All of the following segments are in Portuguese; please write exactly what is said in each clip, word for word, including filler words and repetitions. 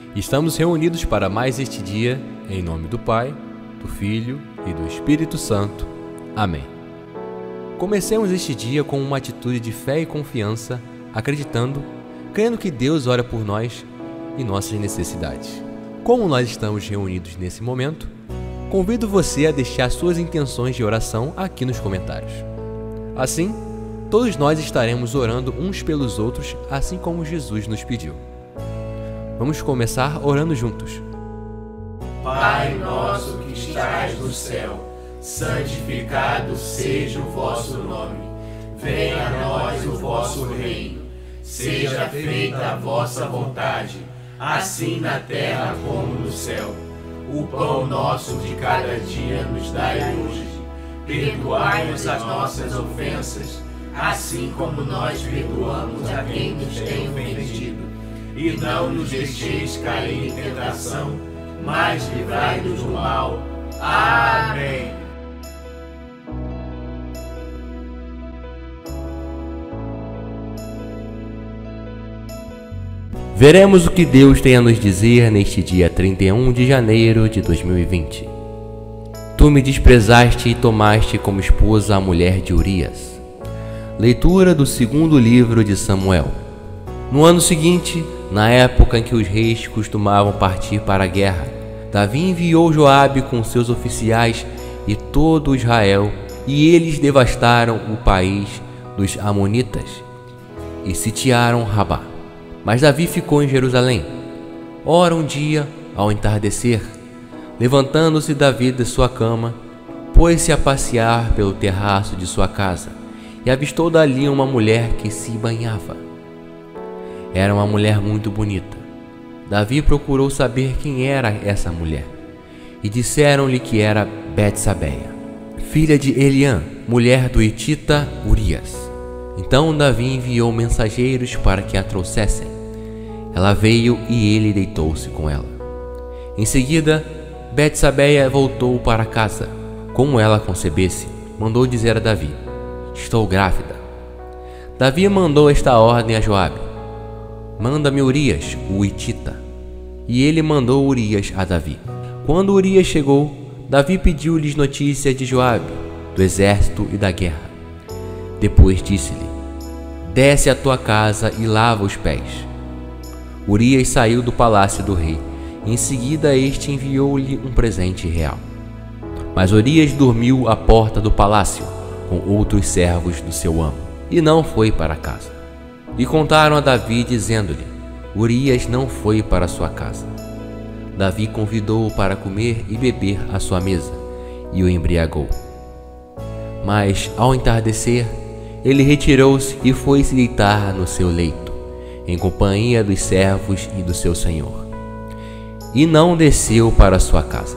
Estamos reunidos para mais este dia, em nome do Pai, do Filho e do Espírito Santo. Amém. Comecemos este dia com uma atitude de fé e confiança, acreditando, crendo que Deus ora por nós e nossas necessidades. Como nós estamos reunidos nesse momento, convido você a deixar suas intenções de oração aqui nos comentários. Assim, todos nós estaremos orando uns pelos outros, assim como Jesus nos pediu. Vamos começar orando juntos. Pai nosso que estás no céu, santificado seja o vosso nome. Venha a nós o vosso reino. Seja feita a vossa vontade, assim na terra como no céu. O pão nosso de cada dia nos dai hoje. Perdoai-nos as nossas ofensas, assim como nós perdoamos a quem nos tem ofendido. E não nos deixeis cair em tentação, mas livrai-nos do mal. Amém. Veremos o que Deus tem a nos dizer neste dia trinta e um de janeiro de dois mil e vinte. Tu me desprezaste e tomaste como esposa a mulher de Urias. Leitura do segundo livro de Samuel. No ano seguinte, na época em que os reis costumavam partir para a guerra, Davi enviou Joabe com seus oficiais e todo Israel, e eles devastaram o país dos amonitas e sitiaram Rabá. Mas Davi ficou em Jerusalém. Ora, um dia, ao entardecer, levantando-se Davi de sua cama, pôs-se a passear pelo terraço de sua casa e avistou dali uma mulher que se banhava. Era uma mulher muito bonita. Davi procurou saber quem era essa mulher, e disseram-lhe que era Betsabeia, filha de Eliã, mulher do hitita Urias. Então Davi enviou mensageiros para que a trouxessem. Ela veio e ele deitou-se com ela. Em seguida, Betsabeia voltou para casa. Como ela concebesse, mandou dizer a Davi: estou grávida. Davi mandou esta ordem a Joabe: manda-me Urias, o hitita. E ele mandou Urias a Davi. Quando Urias chegou, Davi pediu-lhes notícia de Joabe, do exército e da guerra. Depois disse-lhe: desce à tua casa e lava os pés. Urias saiu do palácio do rei, e em seguida este enviou-lhe um presente real. Mas Urias dormiu à porta do palácio, com outros servos do seu amo, e não foi para casa. E contaram a Davi, dizendo-lhe: Urias não foi para sua casa. Davi convidou-o para comer e beber à sua mesa, e o embriagou. Mas, ao entardecer, ele retirou-se e foi se deitar no seu leito, em companhia dos servos e do seu senhor, e não desceu para sua casa.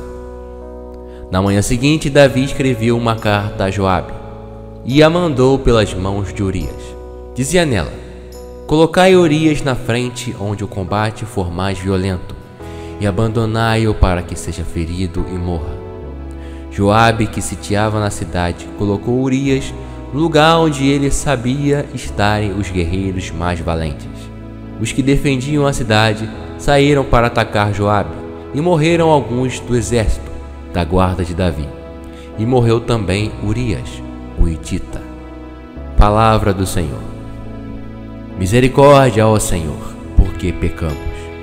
Na manhã seguinte, Davi escreveu uma carta a Joabe, e a mandou pelas mãos de Urias. Dizia nela: colocai Urias na frente onde o combate for mais violento, e abandonai-o para que seja ferido e morra. Joabe, que sitiava na cidade, colocou Urias no lugar onde ele sabia estarem os guerreiros mais valentes. Os que defendiam a cidade saíram para atacar Joabe, e morreram alguns do exército da guarda de Davi. E morreu também Urias, o hitita. Palavra do Senhor. Misericórdia, ó Senhor, porque pecamos.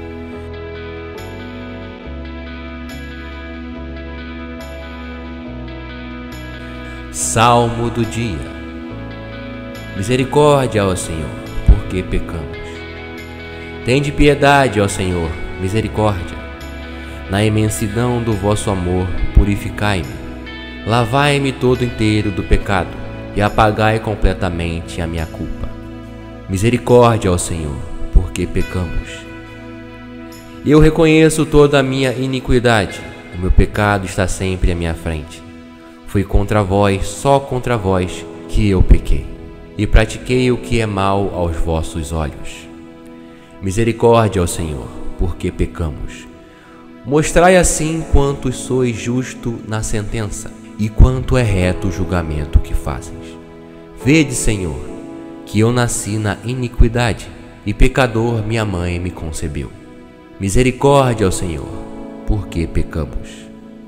Salmo do dia. Misericórdia, ó Senhor, porque pecamos. Tende piedade, ó Senhor, misericórdia. Na imensidão do vosso amor, purificai-me. Lavai-me todo inteiro do pecado e apagai completamente a minha culpa. Misericórdia, ó Senhor, porque pecamos. Eu reconheço toda a minha iniquidade, o meu pecado está sempre à minha frente. Foi contra vós, só contra vós, que eu pequei, e pratiquei o que é mal aos vossos olhos. Misericórdia, ó Senhor, porque pecamos. Mostrai assim quanto sois justo na sentença, e quanto é reto o julgamento que fazes. Vede, Senhor, que eu nasci na iniquidade, e pecador minha mãe me concebeu. Misericórdia ao Senhor, porque pecamos.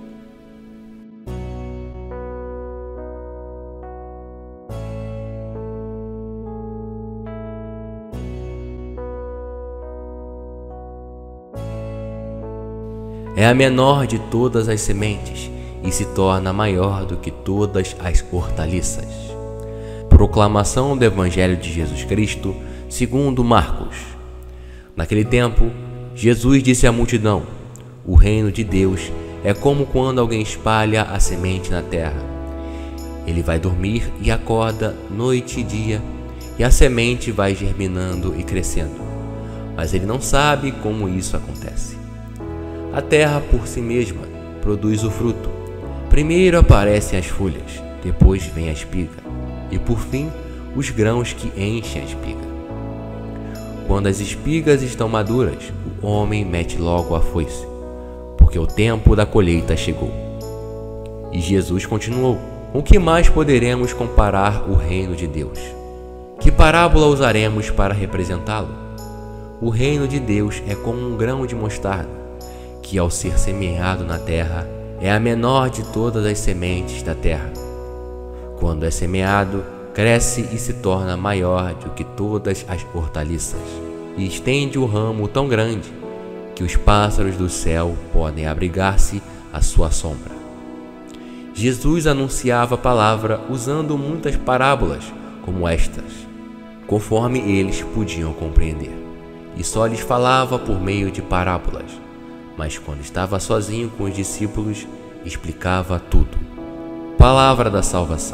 É a menor de todas as sementes e se torna maior do que todas as hortaliças. Proclamação do Evangelho de Jesus Cristo, segundo Marcos. Naquele tempo, Jesus disse à multidão: o reino de Deus é como quando alguém espalha a semente na terra. Ele vai dormir e acorda noite e dia, e a semente vai germinando e crescendo, mas ele não sabe como isso acontece. A terra por si mesma produz o fruto. Primeiro aparecem as folhas, depois vem a espiga, e por fim os grãos que enchem a espiga. Quando as espigas estão maduras, o homem mete logo a foice, porque o tempo da colheita chegou. E Jesus continuou: com que mais poderemos comparar o reino de Deus? Que parábola usaremos para representá-lo? O reino de Deus é como um grão de mostarda, que ao ser semeado na terra é a menor de todas as sementes da terra. Quando é semeado, cresce e se torna maior do que todas as hortaliças, e estende o ramo tão grande que os pássaros do céu podem abrigar-se à sua sombra. Jesus anunciava a palavra usando muitas parábolas como estas, conforme eles podiam compreender, e só lhes falava por meio de parábolas. Mas quando estava sozinho com os discípulos, explicava tudo. Palavra da salvação.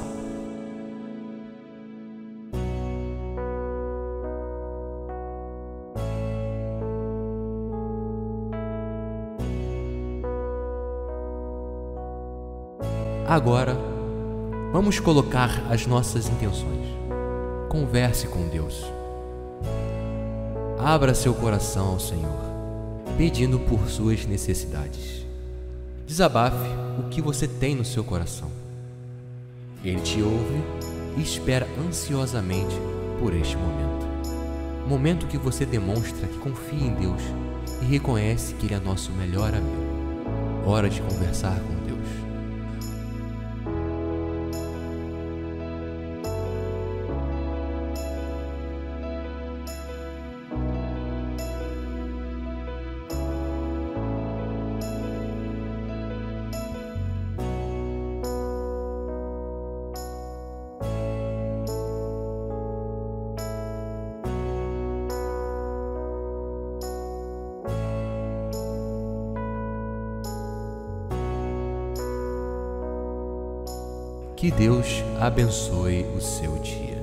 Agora, vamos colocar as nossas intenções. Converse com Deus. Abra seu coração ao Senhor, pedindo por suas necessidades. Desabafe o que você tem no seu coração. Ele te ouve e espera ansiosamente por este momento. Momento que você demonstra que confia em Deus e reconhece que Ele é nosso melhor amigo. Hora de conversar com Deus. Que Deus abençoe o seu dia.